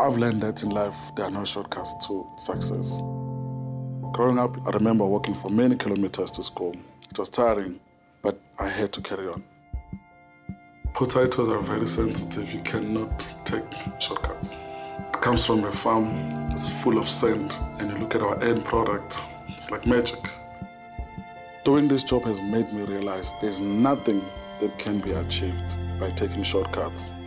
I've learned that in life, there are no shortcuts to success. Growing up, I remember walking for many kilometers to school. It was tiring, but I had to carry on. Potatoes are very sensitive. You cannot take shortcuts. It comes from a farm that's full of sand, and you look at our end product, it's like magic. Doing this job has made me realize there's nothing that can be achieved by taking shortcuts.